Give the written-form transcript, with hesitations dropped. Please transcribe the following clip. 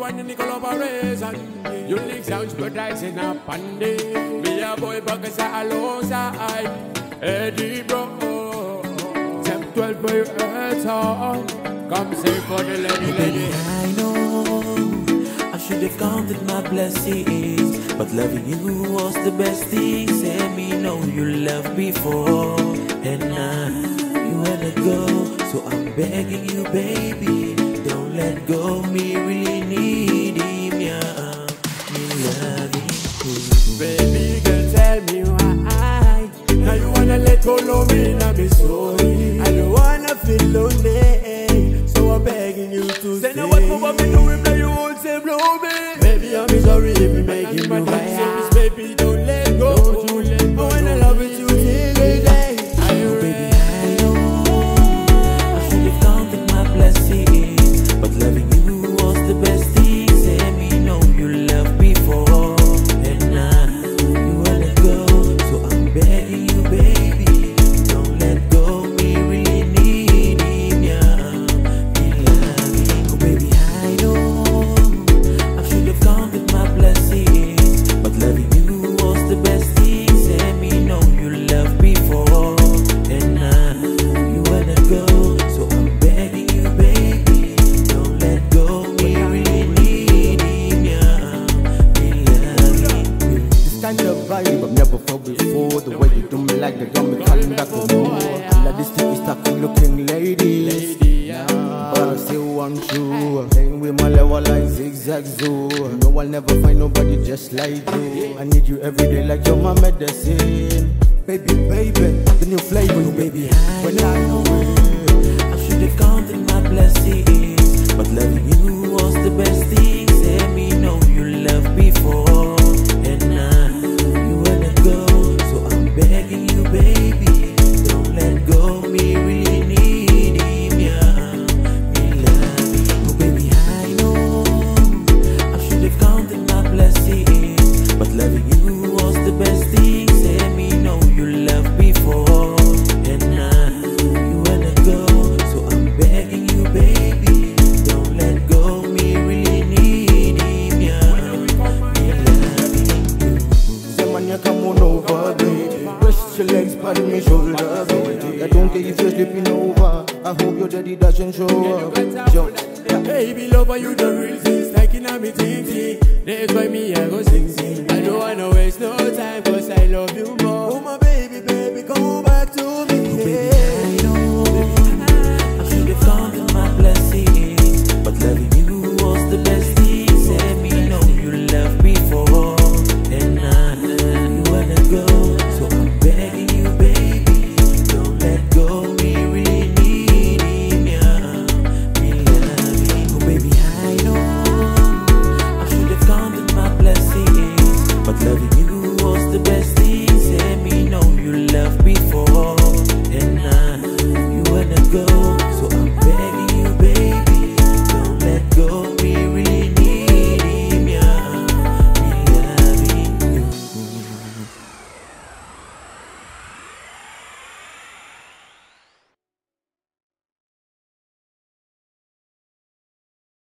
one in the collaboration. Unique sounds producing a pandy. Me a boy buckets alongside Eddie bro. 712 for your earth song. Come sing for the lady. I know I should have counted my blessings, but loving you was the best thing. Say me know you loved before, and now you wanna go. So I'm begging you, baby, don't let go. Me really need him, yeah. Me loving you. Baby girl, tell me why. Now you wanna let go of me, now be sorry. I don't wanna feel lonely, so I'm begging you to stay. Now what me do if you won't say blow me? Baby, I'm sorry if we make you cry. Baby, don't let go. Don't you let go. I wanna love with you till the day. Oh baby, I know I should have counted my blessings, but loving you was the best thing. Say me know you loved before, and now you wanna go. So I'm begging you, baby, don't let go. Me really need him, yeah. Me loving. Oh baby, I know I should have counted my blessings, but loving you was the best thing. Say me know you loved before, and now you wanna go. So I'm begging you, baby, don't let go. Me really need him, yeah. Me loving you. This kind of vibe I've never felt before. The way you do me like the gun me calling back for more. Like this thing is talking looking lady. But I still want you. Playing with my level like zigzag zoo. No, I'll never find nobody just like you. I need you every day like you're my medicine. Baby, the new flavor. Oh baby, I know I should have counted my blessings, but loving you was the best thing. Say me know you loved before, and now you wanna go. So I'm begging you, baby, don't let go. Me really need him, yeah. Me loving. Oh baby, I know I should have counted my blessings, but loving you was the best thing. Say me know you loved before, and now you wanna go. So I'm begging you, baby, don't let go. Me really need him, yeah. Me loving you. Say man, you come on over, baby. Rest your legs, pad me shoulder, baby. I don't care if you're sleeping over. I hope your daddy doesn't show up. Jump. Baby, lover, you the real thing. Stacking on me ting. That's why me I go sing. I don't wanna waste no time, cause I love you more.